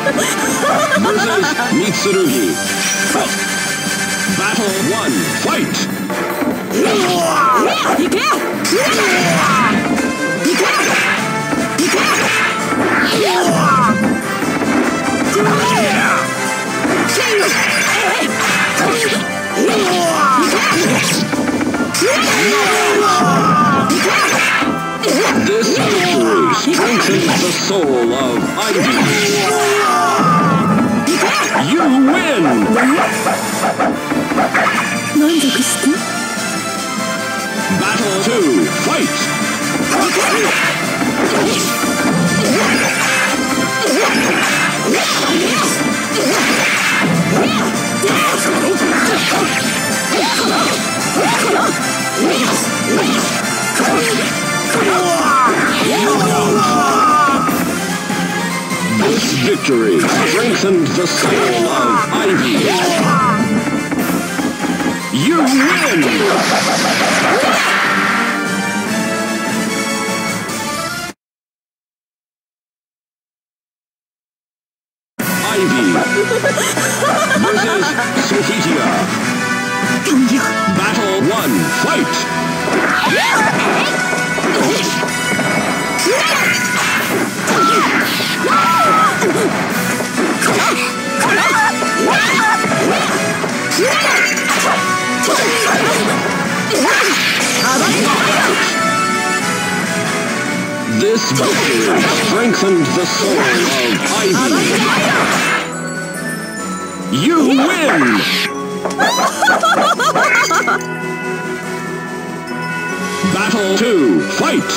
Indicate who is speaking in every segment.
Speaker 1: versus Mitsurugi. Battle 1, fight! This victory strengthens the soul of Ivy. You win! Battle 2, fight! This victory strengthened the soul of Ivy. You win! Ivy versus Sophia. Battle 1, fight! This victory strengthened the soul of Ivy. You win! Battle 2, fight!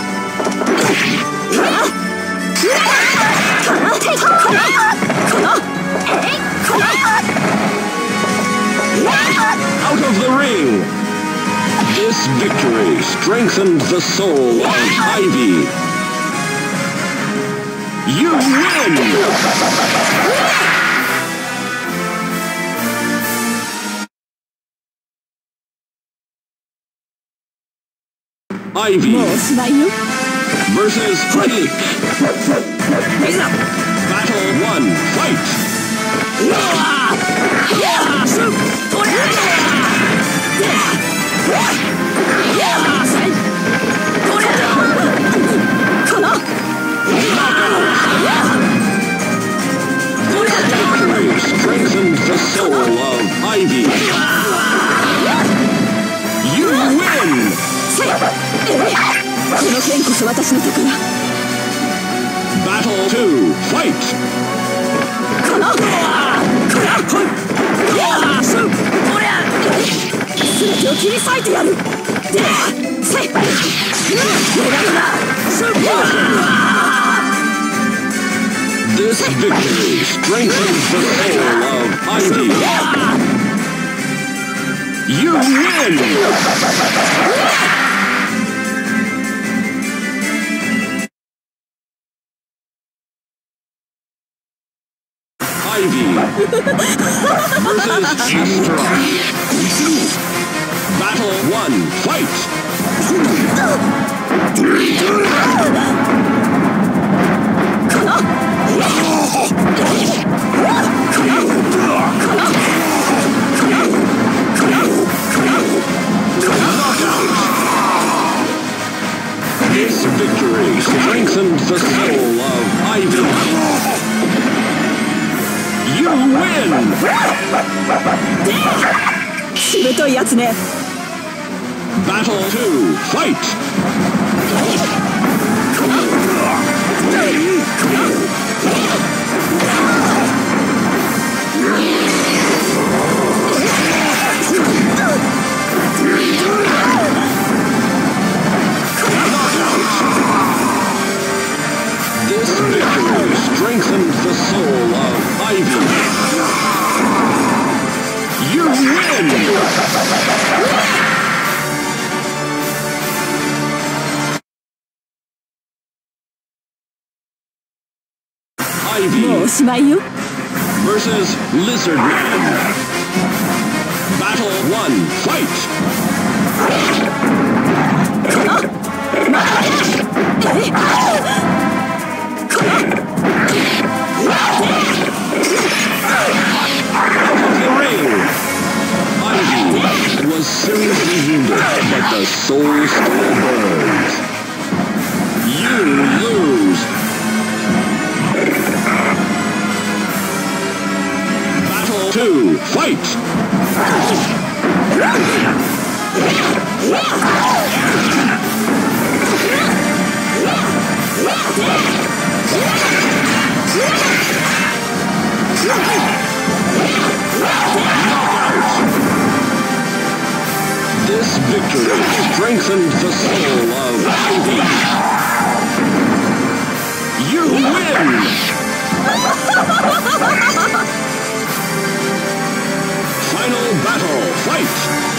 Speaker 1: Out of the ring! This victory strengthened the soul of Ivy. You win! Ivy versus Nick. Battle 1, fight! Victory strengthened the soul of Ivy. You win! Battle 2, fight! This victory strengthens the soul of Ivy. You win! Ivy versus Astra. Battle 1, fight! This victory strengthened the soul of Ivy. You win! Battle 2, fight! This victory strengthened the soul of Ivy. You win! Ivy versus Lizard Man. Battle 1, fight! the soul still burns. You lose. Battle 2, fight! This victory strengthened the soul of Ivy. You win! Final battle, fight!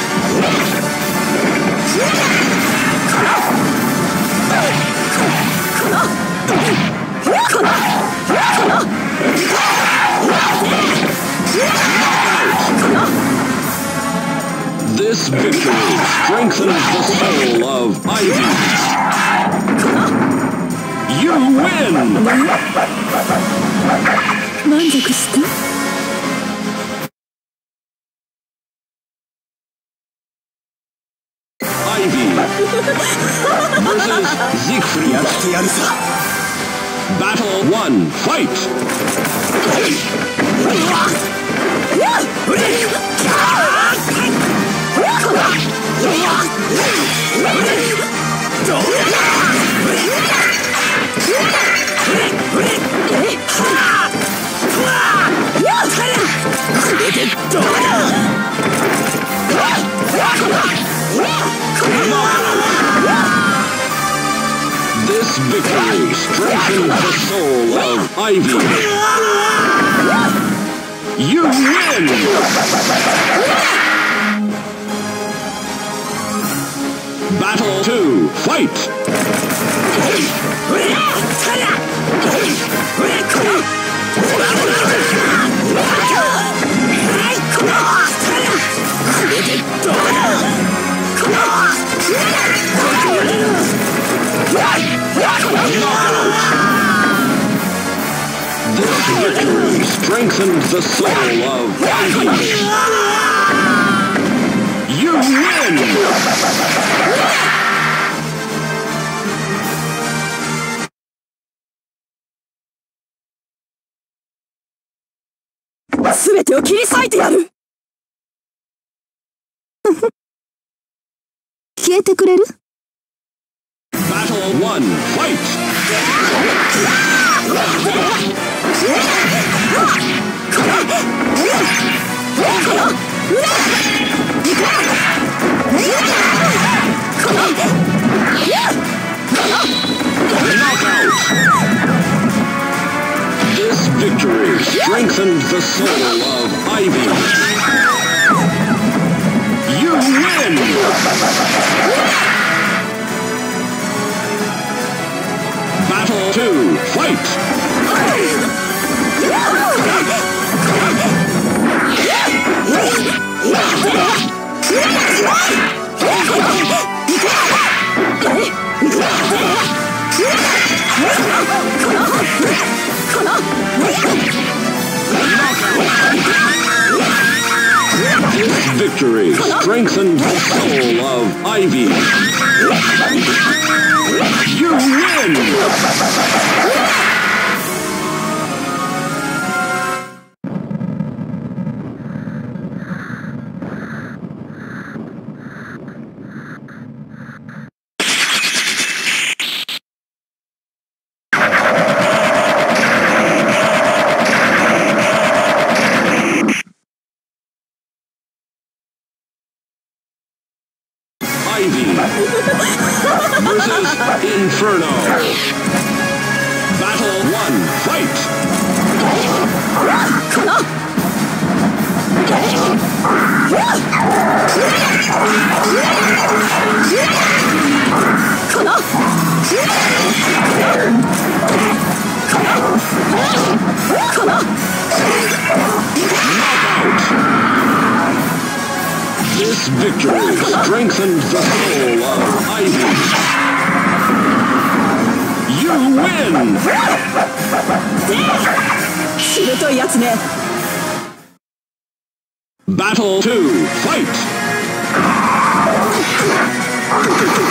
Speaker 1: This victory strengthens the soul of Ivy. You win! Ivy versus Siegfried. Battle 1, fight! This victory strengthens the soul of Ivy. You win! Battle 2, fight! This victory strengthened the soul of Ivy. You win! Battle 1, fight! Knockout! This victory strengthened the soul of Ivy. You win! Battle 2, fight! This victory strengthened the soul of Ivy. You win! Ivy versus Inferno. Battle 1, fight! Knockout! This victory strengthened the soul of Ivy. You win! Battle 2, fight!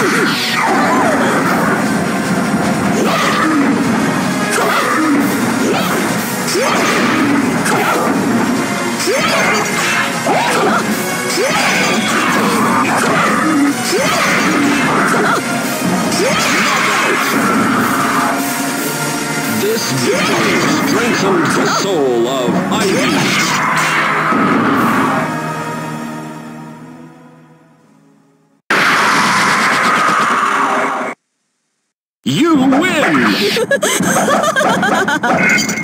Speaker 1: This victory strengthened the soul of Ivy. You win!